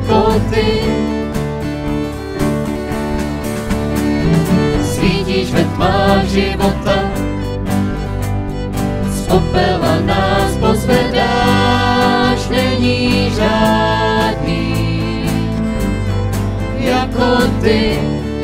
jako ty. Svítíš ve tmách života, z popela nás pozvedáš, není žádný jako ty.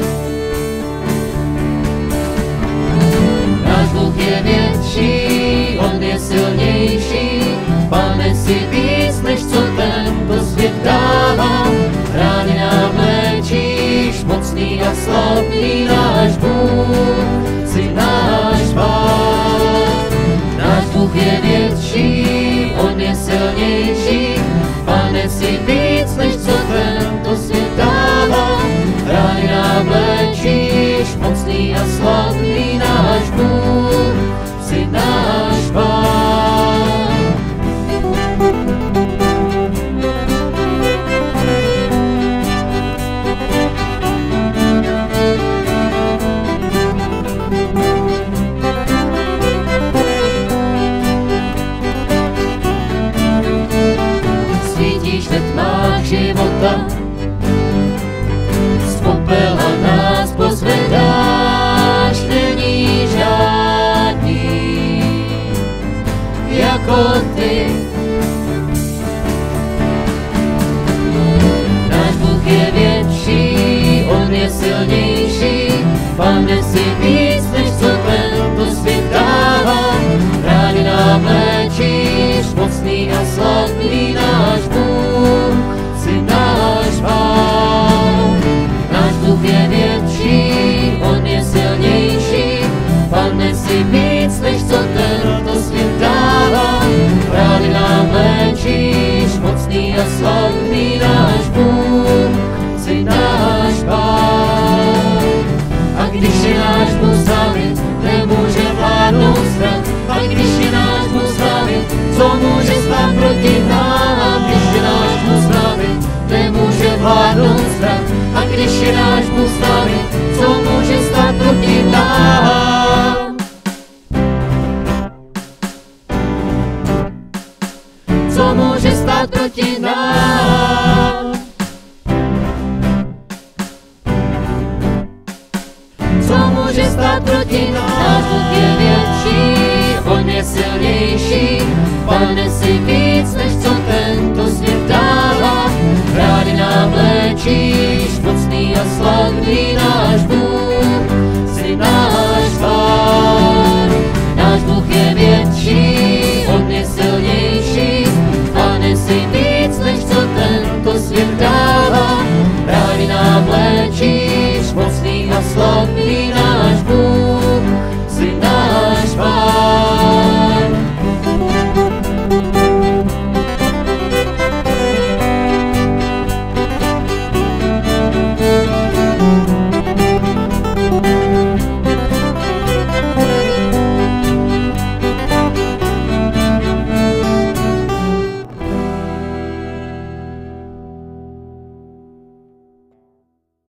Náš Bůh je větší, on je silnější, Pane, si víc, než co tento svět dává. Rány nám léčíš, mocný a slavný náš Bůh, si náš Pán. Náš Bůh je větší, on je silnější, Pane, si víc, než co tento svět dává. Rány nám léčíš, mocný a slavný náš Bůh, si náš Pán. Svítíš ve tmách života, z popela nás pozvedáš, není žádný jako ty. Náš Bůh je větší, on je silnější, Pane, si víc, než co tento svět dává. Rány nám léčíš, mocný a slavný náš Bůh, si náš Pán. Náš Bůh je větší, on je silnější, Pane, si víc, než co tento svět dává. Rány nám léčíš, mocný a slavný náš Bůh.